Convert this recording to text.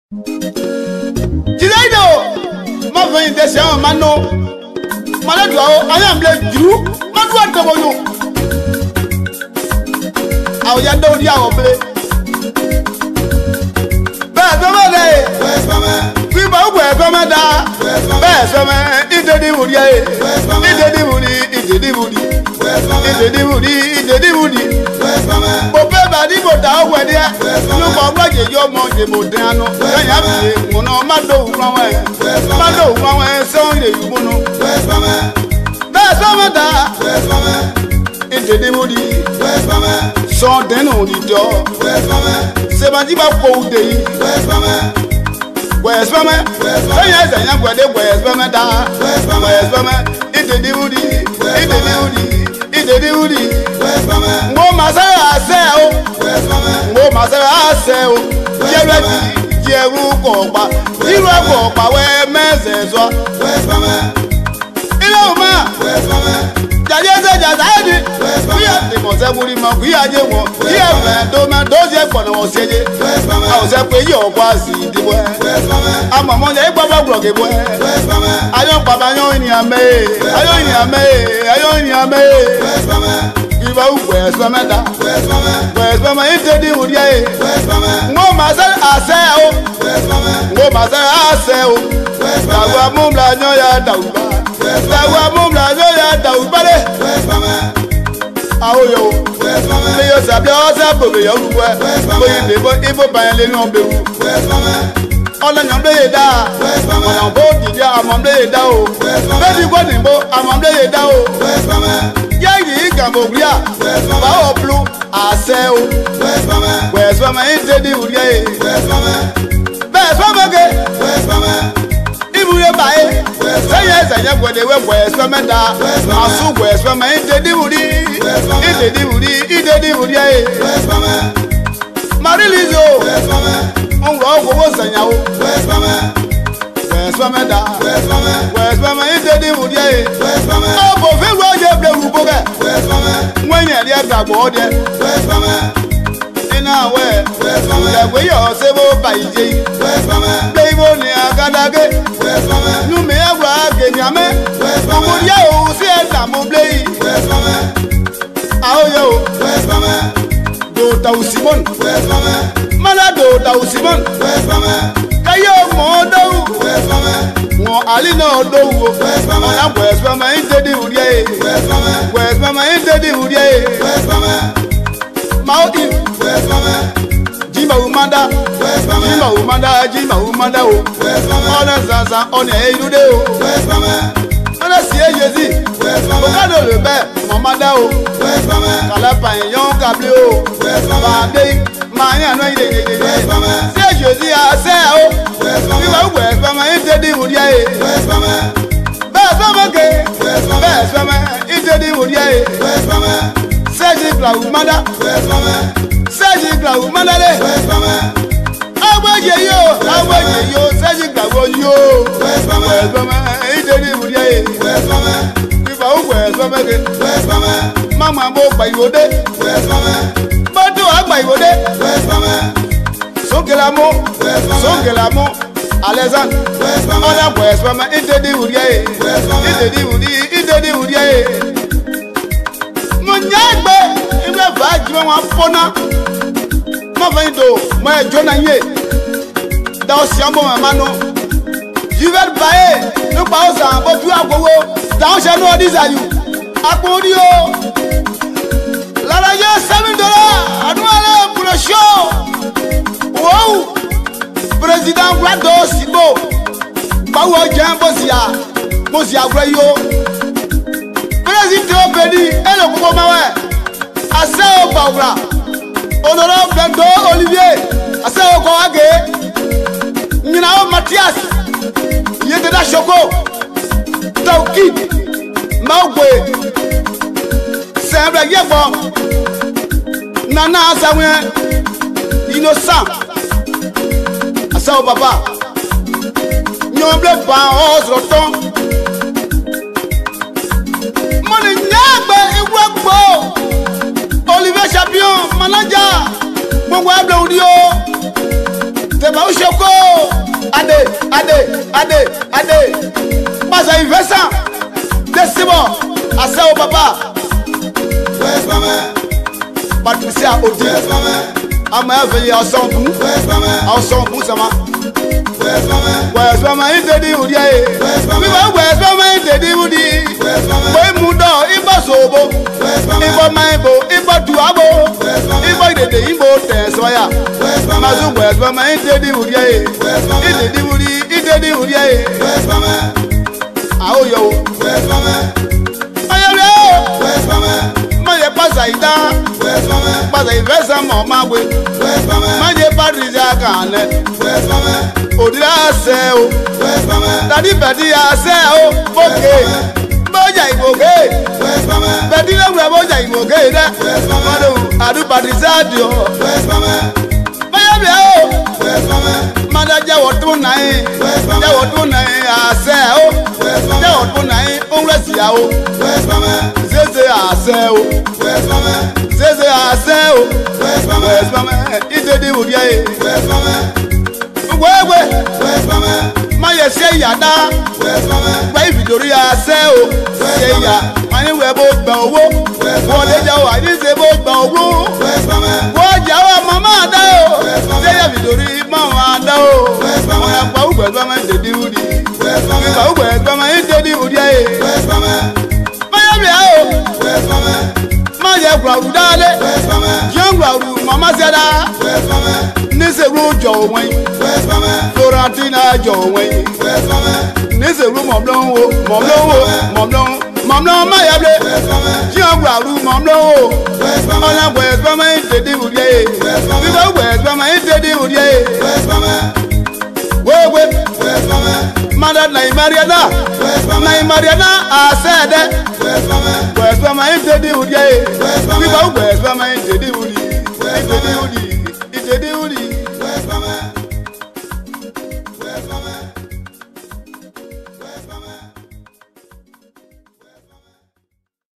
Jidaido, ma vem desse ano, mano. Malado, I am blessed you. Man, what the boy? How you don't know play? Best man, we both wear from a da. Best man, it's the Woody, it's the Woody, it's the Woody, it's the Woody, it's the Woody. But everybody but out where they are. No more your money, Modano. I have to know my door from where. My door from where, so you know. Best man, it's the Woody. So then on the door. Sebanjiba for day. Where's Mama? Yes, I am where they where's Mama da. Where's Mama? It's the Woody, it's the Woody, it's the Woody. Mo masara sell, mo masara sell. Jerry, Jeru Kopa, Jeru Kopa, where Mezes or where's Mama? Hello, ma. We have the most of we are the one. We have those for no say. I was a pay your quasi. I'm a money, Papa Broke. I don't Papa in your may. I don't in your may. I don't in your may. Give out where's Mamma? Where's Mamma? It's the Woody. No master, I sell. No master, I sell. I will move like no yard. Tawa mumla zoya taubale. Awo yo. Me yo sabi o sa bobe yo ruwe. Boyi de bo ibo bayan le no bewu. Ola nyambe yeda. Ona bo didi amambe yeda o. Bebi go nimbo amambe yeda o. Ya yi gambo bria. Ba o plu ase o. Where's mama ite di uriye. Where's mama ge. Ibure bae. Yes, I am going to wear West Mamada. I saw West Mamma in the Woody. In the Woody, in the Woody. Marilizo. On rock was a young West Mamada. West Mamma in the Woody. Oh, for very well, you have when you're the other border. In our way, we are several by J. They won't get. No me agua que llame, como yo si la mobley. Ao yo, do tau Simon, malado tau Simon, kayo modo, mo alino do, mana pues mama inte di urie, pues mama inte di urie, mauki, Jima umanda, Jima umanda o. Ona zaza, ona eyude o. Ona siye yezi. Okado le be, mamada o. Kala payon kable o. Bande, manya no ide. Siye yezi ase o. Viva West Mama ite di mudia e. West Mama ke. West Mama ite di mudia e. Seji kla umanda. Seji kla umanda le. Awaye yo, seji kla yo. West Mama ite di mudia e. Viva West Mama ke. Mama mo pa iwode. Bodo agba iwode. Songelamo, Alexandre. Ona West Mama ite di mudia e. Ite di mudia e. Munyagbe ibe vaji wa pona. Ma vendo, ma jona ye. Da osiamo mama no. Jiver bae, no pa osa bo tu agowo. Da o se no disayu. Akori o. La yo $7. Anu ale pour le show. Wow. Président Vlado Sibo. Ba wo jambo sia. Mo sia yo. Président Bedi, ele ko mawe. Aseo Paula. Honorable Blendo Olivier. Aseo ko age. Nyinao Mathias. Yete da Shoko. Tauki. Maugwe. Semble yebo. Nana Asawe. Innocent. Aseo papa. Nyomble pa osroton. Money nyagbe iwegbo. Olivier Champion, manager, mon web audio. Tema ushoko. Ade. Masa invesa. Desimo. Asa o papa. Where's my man? Patricia Odi. Where's my man? Ama veye asombu. Where's my man? Asombu sama. Where's my man? Where's my man? Intedi udi aye. Where's my man? Intedi udi. Where's my man? Boy mudo ibo sobo. Where's my man? Ibo maibo ibo tuabo. Where's my man? Ibo idede ibo tesoya. Where's my man? Mazu where's my man? Intedi udi aye. Where's my man? Intedi udi aye. Where's my man? Aho yo. Where's my man? Ayale. Where's my man? Maye pasa ida. Where's my man? Pasa invesa mo mawe. Where's my man? Maye Patricia kane. Where's my man? Odira se o. Where's my man? Daddy Betty se o. Okay. Boja iboke. Where's my man? Betty le we boja iboke de. Where's my man? Adu Patricia dio. Where's my man? Maye bi o. Where's my man? Mada jawo tun nai. Where's my man? Jawo tun nai ase o. Where's my Jawo man? tun nai onwesi ya o. Where's my man? Zeze ase o. Where's my man? Zeze ase o. Where's my Where's man? my man? Idedi udia e. Where's my man? Wewe. Where's my man? Maye se yada. Where's my man? Gba ifidori ase o. Se ya. Mani we bo gba owo. Wọlé jẹ́ wà ní ṣe bó gbọ̀n owó. Wọ́n jẹ́ wà màmá dá o. Ṣé yẹ fìdórí màmá dá o? Àwọn ẹ̀pà ògbẹ́ ẹ̀gbọ́n máa ń dèdí wúdi. Ìgbà ògbẹ́ ẹ̀gbọ́n máa ń dèdí wúdi ayé. Máyà bìí o. Má yẹ gbàrú dáadé. Yẹn gbàrú màmá ṣẹ́dá. Níṣèlú jọ òun yìí. Florentina jọ òun yìí. Níṣèlú mọ̀mlọ́wọ́. Mọ̀mlọ́wọ́ má yẹ bìí. Yẹn gbàrú mọ̀mlọ́wọ́. Ọ̀nà gbẹ̀ẹ́gbọ́n máa ń dèdí wúdi ayé. Ìgbà ògbẹ́gbọ́n máa ń dèdí wúdi ayé. Wewe. Mada na imariana. Na imariana asede. Where's my man? Intedi udi. Viva where's my man? Intedi udi.